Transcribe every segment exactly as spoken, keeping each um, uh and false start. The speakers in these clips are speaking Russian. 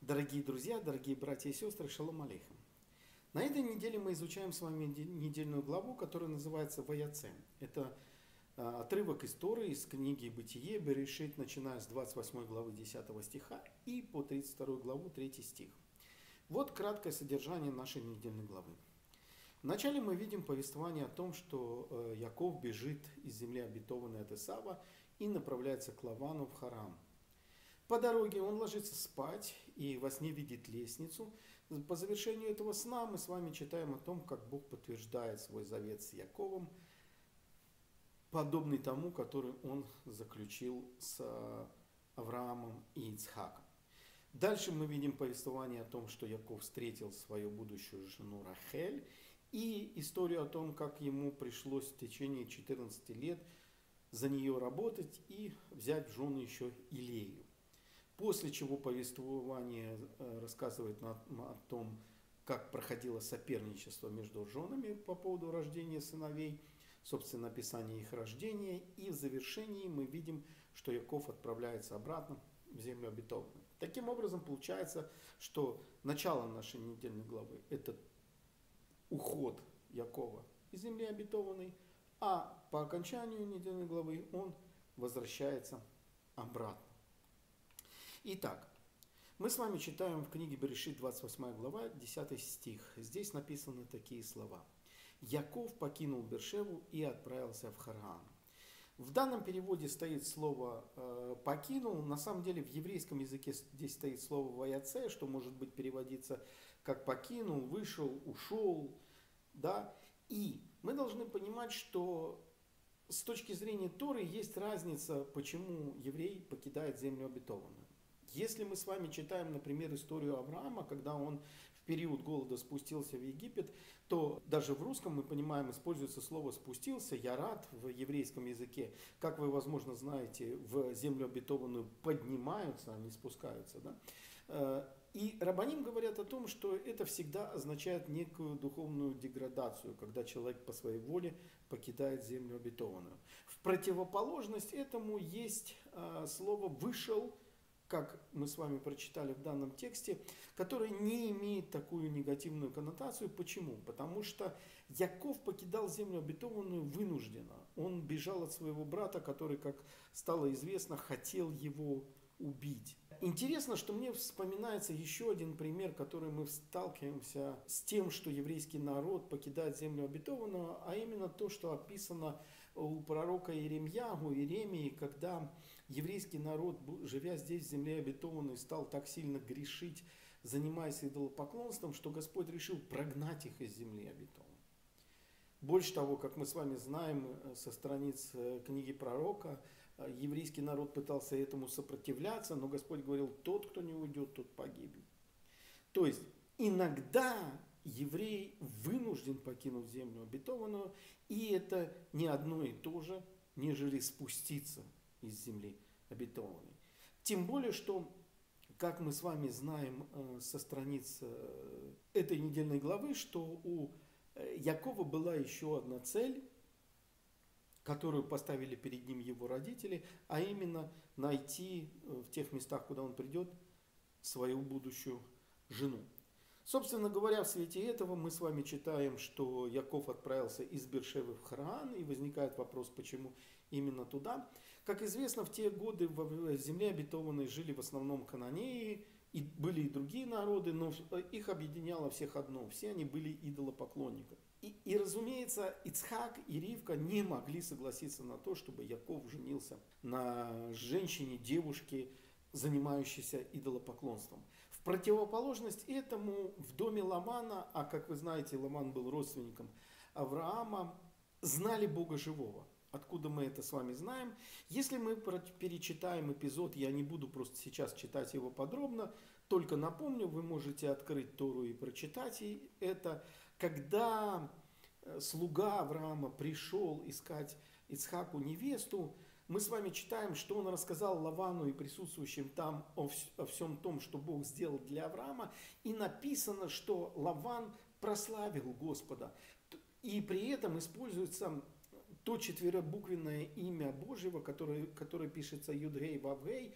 Дорогие друзья, дорогие братья и сестры, шалом алейхам. На этой неделе мы изучаем с вами недельную главу, которая называется «Ваяцем». Это а, отрывок истории из книги «Бытие», Берешит, начиная с двадцать восьмой главы десятого стиха и по тридцать вторую главу третий стих. Вот краткое содержание нашей недельной главы. Вначале мы видим повествование о том, что Яков бежит из земли обетованной от Исава и направляется к Лавану в Харан. По дороге он ложится спать и во сне видит лестницу. По завершению этого сна мы с вами читаем о том, как Бог подтверждает свой завет с Яковом, подобный тому, который он заключил с Авраамом и Ицхаком. Дальше мы видим повествование о том, что Яков встретил свою будущую жену Рахель, и историю о том, как ему пришлось в течение четырнадцати лет за нее работать и взять в жены еще Илею. После чего повествование рассказывает о том, как проходило соперничество между женами по поводу рождения сыновей, собственно, описание их рождения. И в завершении мы видим, что Яков отправляется обратно в землю обетованную. Таким образом, получается, что начало нашей недельной главы – это уход Якова из земли обетованной, а по окончанию недельной главы он возвращается обратно. Итак, мы с вами читаем в книге Берешит, двадцать восьмая глава, десятый стих. Здесь написаны такие слова. «Яков покинул Бершеву и отправился в Харан». В данном переводе стоит слово э, «покинул». На самом деле в еврейском языке здесь стоит слово «ваяце», что может быть переводиться как «покинул», «вышел», «ушел». Да? И мы должны понимать, что с точки зрения Торы есть разница, почему еврей покидает землю обетованную. Если мы с вами читаем, например, историю Авраама, когда он в период голода спустился в Египет, то даже в русском, мы понимаем, используется слово «спустился», «ярат» в еврейском языке. Как вы, возможно, знаете, в землю обетованную поднимаются, а не спускаются. Да? И раббаним говорят о том, что это всегда означает некую духовную деградацию, когда человек по своей воле покидает землю обетованную. В противоположность этому есть слово «вышел», как мы с вами прочитали в данном тексте, который не имеет такую негативную коннотацию. Почему? Потому что Яков покидал землю обетованную вынужденно. Он бежал от своего брата, который, как стало известно, хотел его убить. Интересно, что мне вспоминается еще один пример, который мы сталкиваемся с тем, что еврейский народ покидает землю обетованную, а именно то, что описано у пророка Иеремьягу, Иеремии, когда еврейский народ, живя здесь в земле обетованной, стал так сильно грешить, занимаясь идолопоклонством, что Господь решил прогнать их из земли обетованной. Больше того, как мы с вами знаем со страниц книги пророка, еврейский народ пытался этому сопротивляться, но Господь говорил, тот, кто не уйдет, тот погибнет. То есть иногда еврей вынужден покинуть землю обетованную, и это не одно и то же, нежели спуститься из земли обетованной. Тем более, что, как мы с вами знаем со страниц этой недельной главы, что у Якова была еще одна цель, которую поставили перед ним его родители, а именно найти в тех местах, куда он придет, свою будущую жену. Собственно говоря, в свете этого мы с вами читаем, что Яков отправился из Бершевы в Харан, и возникает вопрос, почему именно туда. Как известно, в те годы в земле обетованной жили в основном кананеи, и были и другие народы, но их объединяло всех одно, все они были идолопоклонниками. И, и разумеется, Ицхак и Ривка не могли согласиться на то, чтобы Яков женился на женщине, девушке, занимающейся идолопоклонством. В противоположность этому в доме Лавана, а как вы знаете, Лаван был родственником Авраама, знали Бога живого. Откуда мы это с вами знаем? Если мы перечитаем эпизод, я не буду просто сейчас читать его подробно, только напомню, вы можете открыть Тору и прочитать это. Когда слуга Авраама пришел искать Ицхаку невесту, мы с вами читаем, что он рассказал Лавану и присутствующим там о, о всем том, что Бог сделал для Авраама. И написано, что Лаван прославил Господа. И при этом используется то четверобуквенное имя Божьего, которое, которое пишется Юд-Гей, Вав-Гей,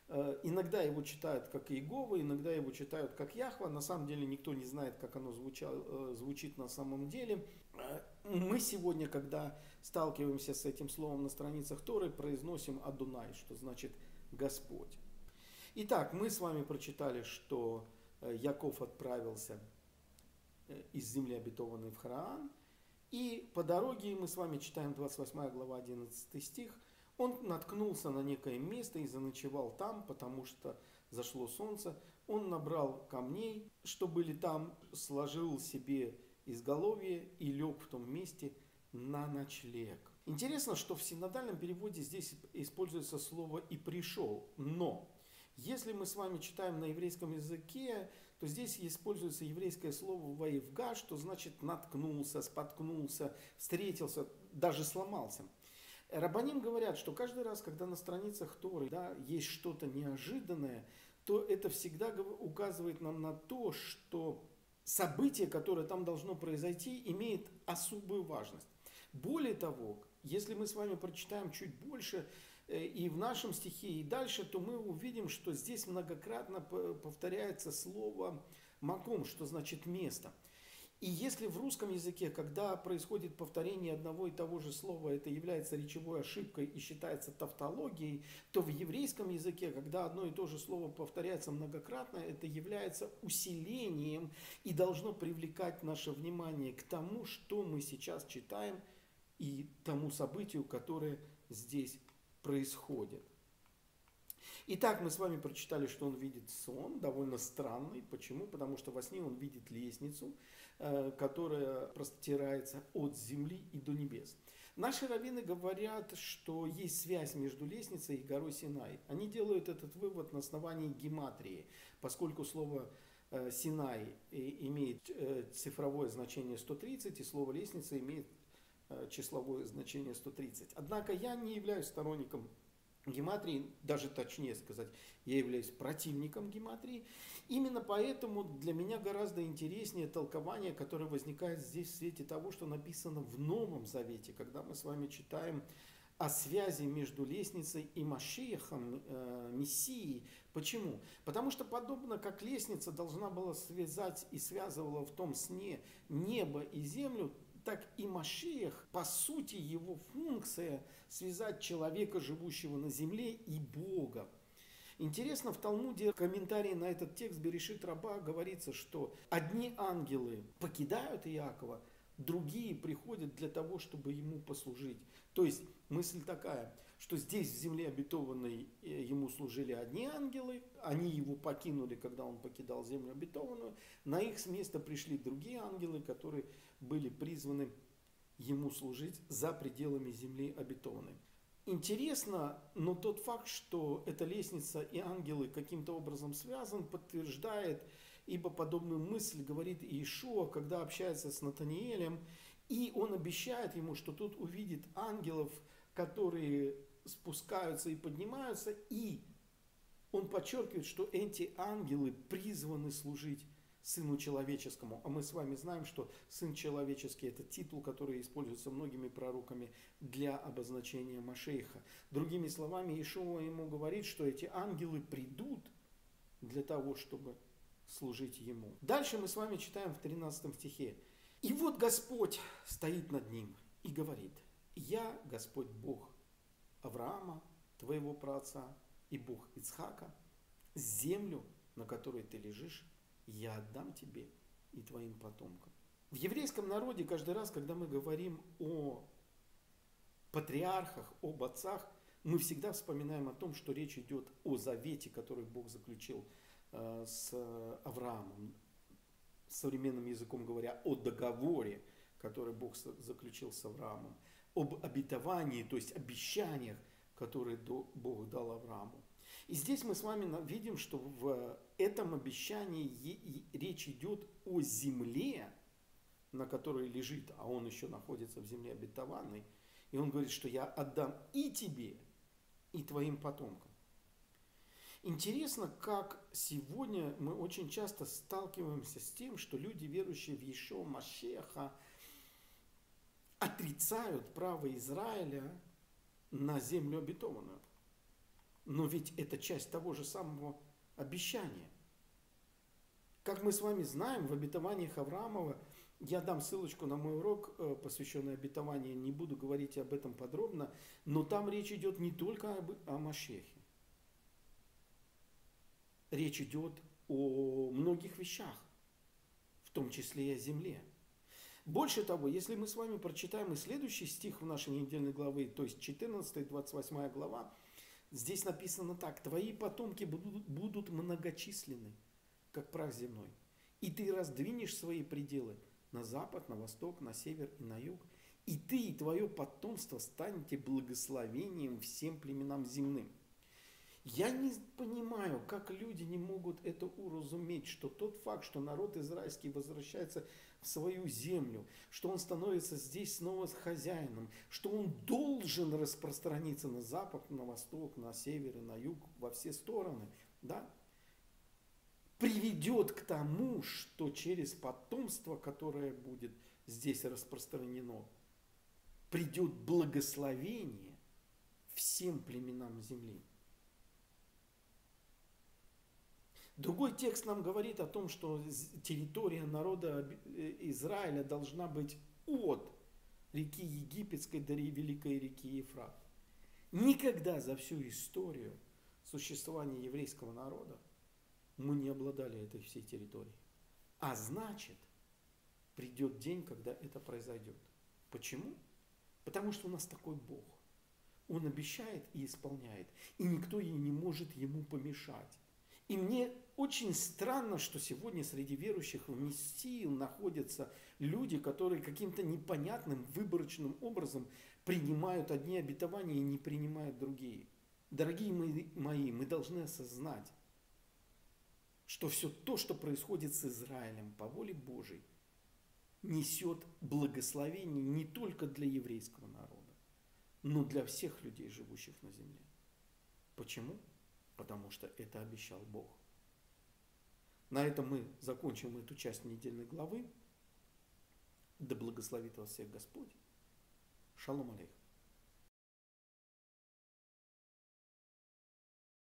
Иногда его читают как Иегова, иногда его читают как Яхва. На самом деле никто не знает, как оно звучало, звучит на самом деле. Мы сегодня, когда сталкиваемся с этим словом на страницах Торы, произносим Адунай, что значит Господь. Итак, мы с вами прочитали, что Яков отправился из земли обетованной в Хараан. И по дороге, мы с вами читаем двадцать восьмая глава, одиннадцатый стих, он наткнулся на некое место и заночевал там, потому что зашло солнце. Он набрал камней, что были там, сложил себе изголовье и лег в том месте на ночлег. Интересно, что в синодальном переводе здесь используется слово «и пришел», но если мы с вами читаем на еврейском языке, то здесь используется еврейское слово «ваивга», что значит наткнулся, споткнулся, встретился, даже сломался. Рабаним говорят, что каждый раз, когда на страницах Торы, да, есть что-то неожиданное, то это всегда указывает нам на то, что событие, которое там должно произойти, имеет особую важность. Более того, если мы с вами прочитаем чуть больше и в нашем стихе, и дальше, то мы увидим, что здесь многократно повторяется слово «маком», что значит «место». И если в русском языке, когда происходит повторение одного и того же слова, это является речевой ошибкой и считается тавтологией, то в еврейском языке, когда одно и то же слово повторяется многократно, это является усилением и должно привлекать наше внимание к тому, что мы сейчас читаем, и тому событию, которое здесь происходит. Итак, мы с вами прочитали, что он видит сон, довольно странный. Почему? Потому что во сне он видит лестницу, которая простирается от земли и до небес. Наши раввины говорят, что есть связь между лестницей и горой Синай. Они делают этот вывод на основании гематрии, поскольку слово Синай имеет цифровое значение сто тридцать, и слово лестница имеет числовое значение сто тридцать. Однако я не являюсь сторонником гематрии, даже точнее сказать, я являюсь противником гематрии. Именно поэтому для меня гораздо интереснее толкование, которое возникает здесь в свете того, что написано в Новом Завете, когда мы с вами читаем о связи между лестницей и Машиахом, э, Мессией. Почему? Потому что подобно как лестница должна была связать и связывала в том сне небо и землю, так и Машиах, по сути, его функция связать человека, живущего на земле, и Бога. Интересно, в Талмуде, в комментарии на этот текст Берешит Раба говорится, что одни ангелы покидают Иакова, другие приходят для того, чтобы ему послужить. То есть мысль такая, что здесь в земле обетованной ему служили одни ангелы, они его покинули, когда он покидал землю обетованную, на их место пришли другие ангелы, которые были призваны ему служить за пределами земли обетованной. Интересно, но тот факт, что эта лестница и ангелы каким-то образом связан, подтверждает, ибо подобную мысль говорит Иешуа, когда общается с Натаниэлем, и он обещает ему, что тот увидит ангелов, которые спускаются и поднимаются, и он подчеркивает, что эти ангелы призваны служить Сыну Человеческому. А мы с вами знаем, что Сын Человеческий – это титул, который используется многими пророками для обозначения Машиаха. Другими словами, Иешуа ему говорит, что эти ангелы придут для того, чтобы служить ему. Дальше мы с вами читаем в тринадцатом стихе. «И вот Господь стоит над ним и говорит: я Господь Бог Авраама, твоего праотца, и Бог Ицхака, землю, на которой ты лежишь, я отдам тебе и твоим потомкам». В еврейском народе каждый раз, когда мы говорим о патриархах, об отцах, мы всегда вспоминаем о том, что речь идет о завете, который Бог заключил э, с Авраамом. Современным языком говоря, о договоре, который Бог заключил с Авраамом. Об обетовании, то есть обещаниях, которые Бог дал Аврааму. И здесь мы с вами видим, что в этом обещании речь идет о земле, на которой лежит, а он еще находится в земле обетованной. И он говорит, что я отдам и тебе, и твоим потомкам. Интересно, как сегодня мы очень часто сталкиваемся с тем, что люди, верующие в Иешуа Машиаха, отрицают право Израиля на землю обетованную. Но ведь это часть того же самого обещания. Как мы с вами знаем, в обетованиях Авраамова, я дам ссылочку на мой урок, посвященный обетованию, не буду говорить об этом подробно, но там речь идет не только об, о Машехе. Речь идет о многих вещах, в том числе и о земле. Больше того, если мы с вами прочитаем и следующий стих в нашей недельной главе, то есть четырнадцатая двадцать восьмая глава, здесь написано так: «Твои потомки будут, будут многочисленны, как прах земной, и ты раздвинешь свои пределы на запад, на восток, на север и на юг, и ты и твое потомство станете благословением всем племенам земным». Я не понимаю, как люди не могут это уразуметь, что тот факт, что народ израильский возвращается в свою землю, что он становится здесь снова хозяином, что он должен распространиться на запад, на восток, на север и на юг, во все стороны, да, приведет к тому, что через потомство, которое будет здесь распространено, придет благословение всем племенам земли. Другой текст нам говорит о том, что территория народа Израиля должна быть от реки Египетской до великой реки Ефрат. Никогда за всю историю существования еврейского народа мы не обладали этой всей территорией. А значит, придет день, когда это произойдет. Почему? Потому что у нас такой Бог. Он обещает и исполняет. И никто ей не может ему помешать. И мне очень странно, что сегодня среди верующих в Мессию находятся люди, которые каким-то непонятным, выборочным образом принимают одни обетования и не принимают другие. Дорогие мои, мы должны осознать, что все то, что происходит с Израилем по воле Божией, несет благословение не только для еврейского народа, но для всех людей, живущих на земле. Почему? Потому что это обещал Бог. На этом мы закончим эту часть недельной главы. Да благословит вас всех Господь. Шалом алейхум.